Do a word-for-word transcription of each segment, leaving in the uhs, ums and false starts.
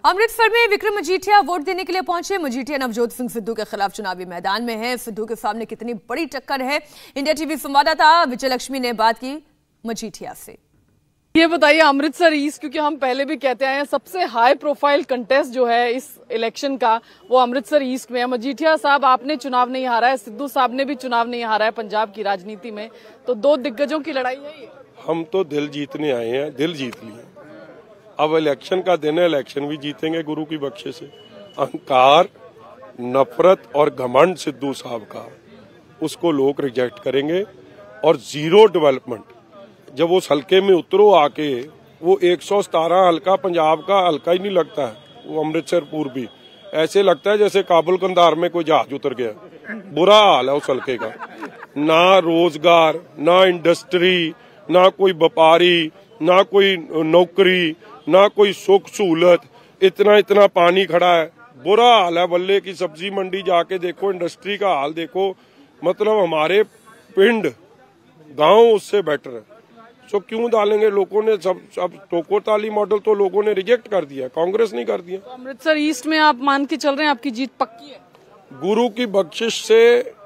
अमृतसर में विक्रम मजीठिया वोट देने के लिए पहुंचे। मजीठिया नवजोत सिंह सिद्धू के खिलाफ चुनावी मैदान में है। सिद्धू के सामने कितनी बड़ी टक्कर है, इंडिया टीवी संवाददाता विजय लक्ष्मी ने बात की मजीठिया से। ये बताइए, अमृतसर ईस्ट, क्योंकि हम पहले भी कहते आए हैं सबसे हाई प्रोफाइल कंटेस्ट जो है इस इलेक्शन का वो अमृतसर ईस्ट में है। मजीठिया साहब, आपने चुनाव नहीं हारा है, सिद्धू साहब ने भी चुनाव नहीं हारा है पंजाब की राजनीति में, तो दो दिग्गजों की लड़ाई है ये। हम तो दिल जीतने आए हैं, दिल जीत लिए। अब इलेक्शन का दिन है, इलेक्शन भी जीतेंगे गुरु की बख्शिश से। अहंकार, नफरत और घमंड सिद्धू साहब का, उसको लोग रिजेक्ट करेंगे। और जीरो डेवलपमेंट, जब उस हल्के में उतरो आके, वो एक सौ सतारह हल्का पंजाब का हल्का ही नहीं लगता है, वो अमृतसर पूर्वी ऐसे लगता है जैसे काबुल कंधार में कोई जहाज उतर गया। बुरा हाल है उस हल्के का, ना रोजगार, ना इंडस्ट्री, ना कोई व्यापारी, ना कोई नौकरी, ना कोई सुख सहूलत। इतना इतना पानी खड़ा है, बुरा हाल है। बल्ले की सब्जी मंडी जाके देखो, इंडस्ट्री का हाल देखो, मतलब हमारे पिंड गांव उससे बेटर है। सो क्यों डालेंगे लोगों ने? सब सब टोकोताली मॉडल तो लोगों ने रिजेक्ट कर दिया, कांग्रेस नहीं कर दिया। तो अमृतसर ईस्ट में आप मान के चल रहे हैं आपकी जीत पक्की है? गुरु की बख्शिश से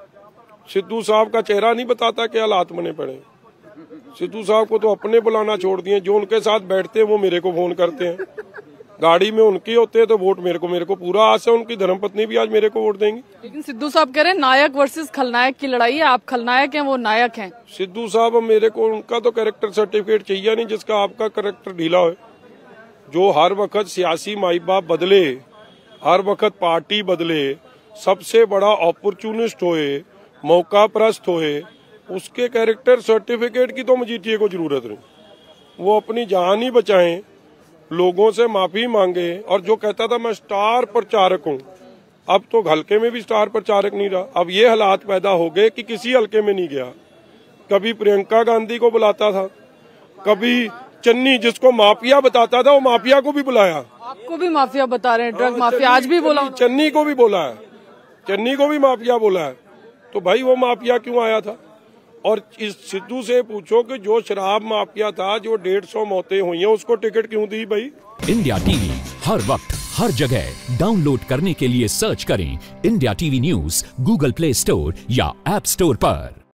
सिद्धू साहब का चेहरा नहीं बताता क्या हालात बने पड़े। सिद्धू साहब को तो अपने बुलाना छोड़ दिए, जो उनके साथ बैठते हैं वो मेरे को फोन करते हैं, गाड़ी में उनकी होते हैं तो वोट मेरे को मेरे को पूरा आस है उनकी धर्मपत्नी भी आज मेरे को वोट देंगी। लेकिन सिद्धू साहब कह रहे हैं नायक वर्सेस खलनायक की लड़ाई है, आप खलनायक हैं, वो नायक हैं। सिद्धू साहब, मेरे को उनका तो कैरेक्टर सर्टिफिकेट चाहिए नहीं जिसका आपका कैरेक्टर ढीला हो, जो हर वक्त सियासी माई बाप बदले, हर वक्त पार्टी बदले, सबसे बड़ा अपॉर्चुनिस्ट होए, मौका परस्त होए, उसके कैरेक्टर सर्टिफिकेट की तो मजीठिया को जरूरत नहीं। वो अपनी जान ही बचाएं, लोगों से माफी मांगे। और जो कहता था मैं स्टार प्रचारक हूँ, अब तो हल्के में भी स्टार प्रचारक नहीं रहा। अब ये हालात पैदा हो गए कि किसी हल्के में नहीं गया। कभी प्रियंका गांधी को बुलाता था, कभी चन्नी जिसको माफिया बताता था वो माफिया को भी बुलाया। आपको भी माफिया बता रहे हैं, ड्रग माफिया आज भी बोला, चन्नी को भी बोला है, चन्नी को भी माफिया बोला है। तो भाई वो माफिया क्यों आया था? और इस सिद्धू से पूछो कि जो शराब माफिया था, जो डेढ़ सौ मौतें हुई हैं, उसको टिकट क्यों दी भाई? इंडिया टीवी हर वक्त हर जगह डाउनलोड करने के लिए सर्च करें India TV news Google Play Store या ऐप स्टोर पर।